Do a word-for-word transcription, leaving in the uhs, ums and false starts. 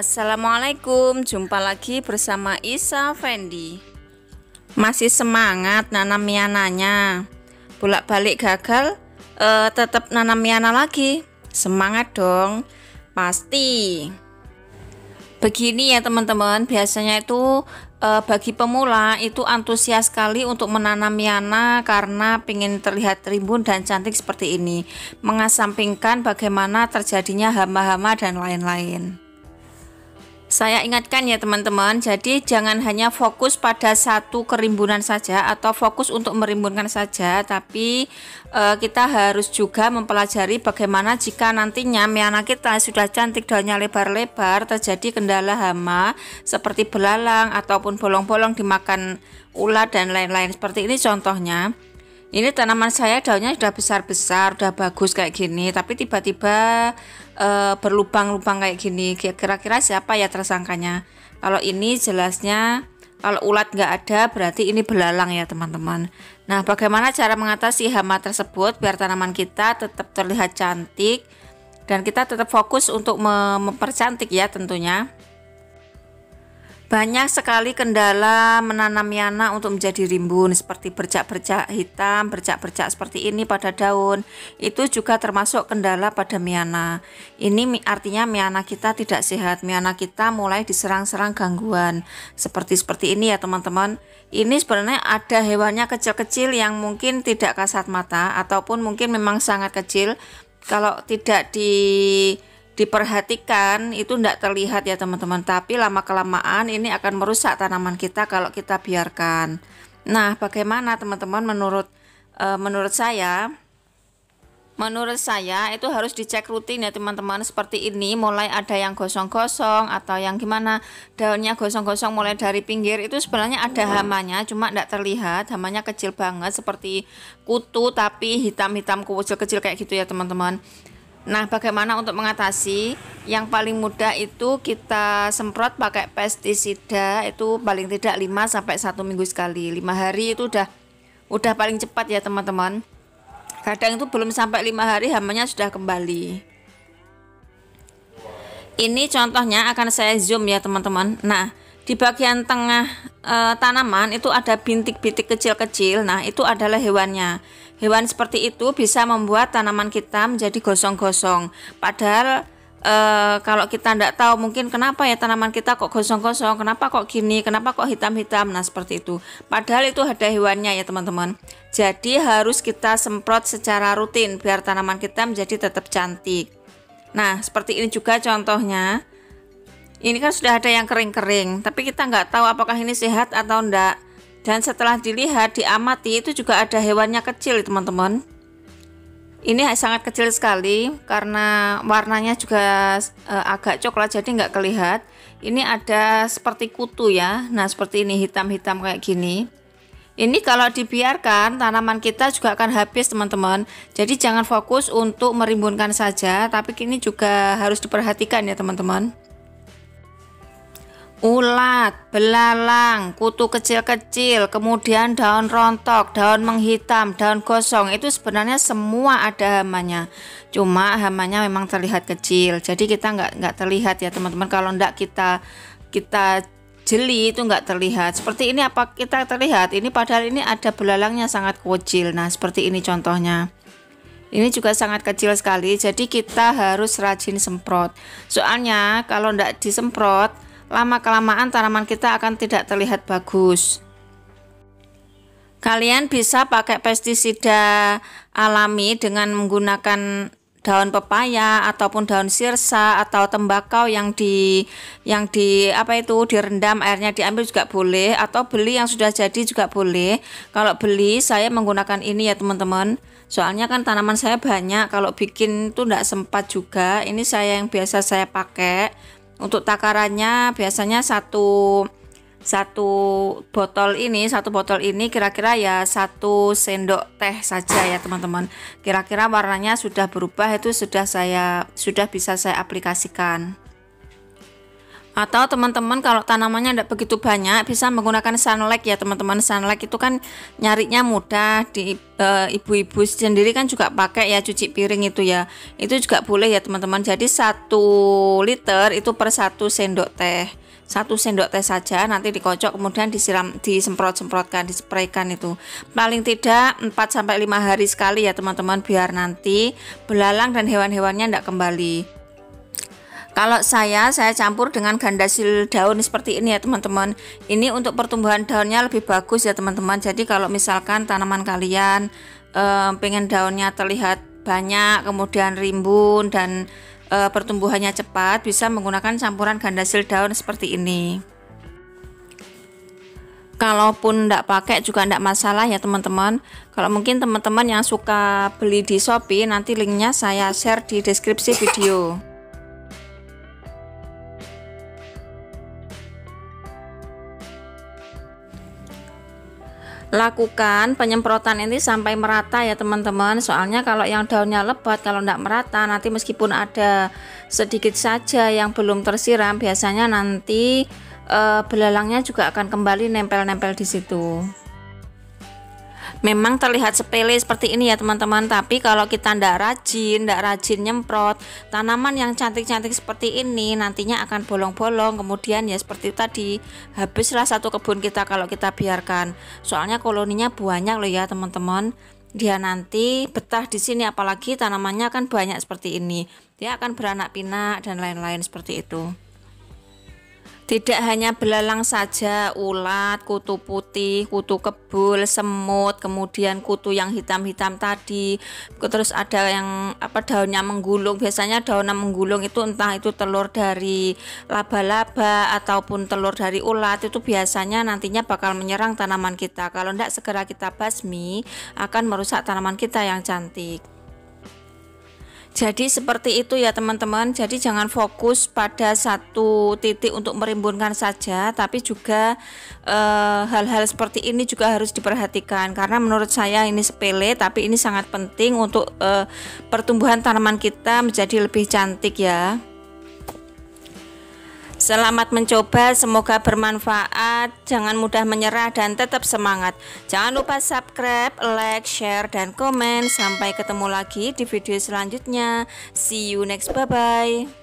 Assalamualaikum, jumpa lagi bersama Isa Fendi. Masih semangat nanam miananya? Bolak-balik gagal, eh, tetap nanam miana lagi? Semangat dong, pasti. Begini ya teman-teman, biasanya itu eh, bagi pemula itu antusias sekali untuk menanam miana karena ingin terlihat rimbun dan cantik seperti ini, mengesampingkan bagaimana terjadinya hama-hama dan lain-lain. Saya ingatkan ya teman-teman, jadi jangan hanya fokus pada satu kerimbunan saja atau fokus untuk merimbunkan saja, tapi eh, kita harus juga mempelajari bagaimana jika nantinya miana kita sudah cantik, daunnya lebar-lebar, terjadi kendala hama seperti belalang ataupun bolong-bolong dimakan ulat dan lain-lain. Seperti ini contohnya. Ini tanaman saya daunnya sudah besar-besar, sudah bagus kayak gini, tapi tiba-tiba e, berlubang-lubang kayak gini. Kira-kira siapa ya tersangkanya? Kalau ini jelasnya, kalau ulat nggak ada berarti ini belalang ya teman-teman. Nah, bagaimana cara mengatasi hama tersebut biar tanaman kita tetap terlihat cantik dan kita tetap fokus untuk mempercantik ya tentunya. Banyak sekali kendala menanam miana untuk menjadi rimbun, seperti bercak-bercak hitam, bercak-bercak seperti ini pada daun. Itu juga termasuk kendala pada miana. Ini artinya miana kita tidak sehat, miana kita mulai diserang-serang gangguan. Seperti seperti ini ya teman-teman. Ini sebenarnya ada hewannya kecil-kecil yang mungkin tidak kasat mata ataupun mungkin memang sangat kecil. Kalau tidak di diperhatikan itu tidak terlihat ya teman-teman, tapi lama kelamaan ini akan merusak tanaman kita kalau kita biarkan. Nah, bagaimana teman-teman menurut e, menurut saya menurut saya itu harus dicek rutin ya teman-teman. Seperti ini mulai ada yang gosong-gosong atau yang gimana daunnya gosong-gosong mulai dari pinggir, itu sebenarnya ada hamanya, cuma tidak terlihat, hamanya kecil banget seperti kutu tapi hitam-hitam kecil-kecil kayak gitu ya teman-teman. Nah, bagaimana untuk mengatasi? Yang paling mudah itu kita semprot pakai pestisida, itu paling tidak lima sampai satu minggu sekali. lima hari itu udah udah paling cepat ya teman-teman. Kadang itu belum sampai lima hari hamanya sudah kembali. Ini contohnya akan saya zoom ya teman-teman. Nah, di bagian tengah e, tanaman itu ada bintik-bintik kecil-kecil. Nah, itu adalah hewannya. Hewan seperti itu bisa membuat tanaman kita menjadi gosong-gosong. Padahal e, kalau kita tidak tahu mungkin kenapa ya tanaman kita kok gosong-gosong, kenapa kok gini, kenapa kok hitam-hitam. Nah, seperti itu. Padahal itu ada hewannya ya teman-teman. Jadi harus kita semprot secara rutin biar tanaman kita menjadi tetap cantik. Nah, seperti ini juga contohnya. Ini kan sudah ada yang kering-kering, tapi kita nggak tahu apakah ini sehat atau enggak. Dan setelah dilihat, diamati, itu juga ada hewannya kecil teman-teman. Ini sangat kecil sekali karena warnanya juga e, agak coklat, jadi nggak kelihatan. Ini ada seperti kutu ya. Nah, seperti ini hitam-hitam kayak gini. Ini kalau dibiarkan tanaman kita juga akan habis teman-teman. Jadi jangan fokus untuk merimbunkan saja, tapi ini juga harus diperhatikan ya teman-teman. Ulat, belalang, kutu kecil-kecil, kemudian daun rontok, daun menghitam, daun gosong, itu sebenarnya semua ada hamanya. Cuma hamanya memang terlihat kecil, jadi kita nggak nggak terlihat ya teman-teman. Kalau nggak kita kita jeli itu nggak terlihat. Seperti ini apa kita terlihat? Ini padahal ini ada belalangnya sangat kecil. Nah, seperti ini contohnya. Ini juga sangat kecil sekali, jadi kita harus rajin semprot. Soalnya kalau nggak disemprot, lama-kelamaan tanaman kita akan tidak terlihat bagus. Kalian bisa pakai pestisida alami dengan menggunakan daun pepaya ataupun daun sirsa atau tembakau yang di yang di apa itu direndam, airnya diambil juga boleh, atau beli yang sudah jadi juga boleh. Kalau beli saya menggunakan ini ya teman-teman. Soalnya kan tanaman saya banyak, kalau bikin itu tidak sempat juga. Ini saya yang biasa saya pakai. Untuk takarannya biasanya satu satu botol ini satu botol ini kira-kira ya satu sendok teh saja ya teman-teman. Kira-kira warnanya sudah berubah, itu sudah saya sudah bisa saya aplikasikan. Atau teman-teman kalau tanamannya tidak begitu banyak bisa menggunakan sunlight ya teman-teman. Sunlight itu kan nyarinya mudah, di ibu-ibu e, sendiri kan juga pakai ya, cuci piring itu ya, itu juga boleh ya teman-teman. Jadi satu liter itu per satu sendok teh, satu sendok teh saja, nanti dikocok kemudian disiram, disemprot-semprotkan, dispraykan itu paling tidak empat sampai lima hari sekali ya teman-teman, biar nanti belalang dan hewan-hewannya tidak kembali. Kalau saya, saya campur dengan gandasil daun seperti ini ya teman-teman. Ini untuk pertumbuhan daunnya lebih bagus ya teman-teman. Jadi kalau misalkan tanaman kalian eh, pengen daunnya terlihat banyak, kemudian rimbun dan eh, pertumbuhannya cepat, bisa menggunakan campuran gandasil daun seperti ini. Kalaupun tidak pakai juga tidak masalah ya teman-teman. Kalau mungkin teman-teman yang suka beli di Shopee, nanti linknya saya share di deskripsi video. Lakukan penyemprotan ini sampai merata ya teman-teman, soalnya kalau yang daunnya lebat, kalau tidak merata nanti meskipun ada sedikit saja yang belum tersiram, biasanya nanti e, belalangnya juga akan kembali nempel-nempel di situ. Memang terlihat sepele seperti ini ya teman-teman, tapi kalau kita ndak rajin, ndak rajin nyemprot, tanaman yang cantik-cantik seperti ini nantinya akan bolong-bolong, kemudian ya seperti itu tadi, habislah satu kebun kita kalau kita biarkan. Soalnya koloninya banyak loh ya teman-teman. Dia nanti betah di sini, apalagi tanamannya kan banyak seperti ini. Dia akan beranak pinak dan lain-lain seperti itu. Tidak hanya belalang saja, ulat, kutu putih, kutu kebul, semut, kemudian kutu yang hitam-hitam tadi, terus ada yang apa daunnya menggulung. Biasanya daunnya menggulung itu entah itu telur dari laba-laba ataupun telur dari ulat, itu biasanya nantinya bakal menyerang tanaman kita. Kalau tidak segera kita basmi, akan merusak tanaman kita yang cantik. Jadi seperti itu ya teman-teman. Jadi jangan fokus pada satu titik untuk merimbunkan saja, tapi juga hal-hal e, seperti ini juga harus diperhatikan, karena menurut saya ini sepele tapi ini sangat penting untuk e, pertumbuhan tanaman kita menjadi lebih cantik ya. Selamat mencoba, semoga bermanfaat. Jangan mudah menyerah dan tetap semangat. Jangan lupa subscribe, like, share, dan komen. Sampai ketemu lagi di video selanjutnya. See you next, bye-bye.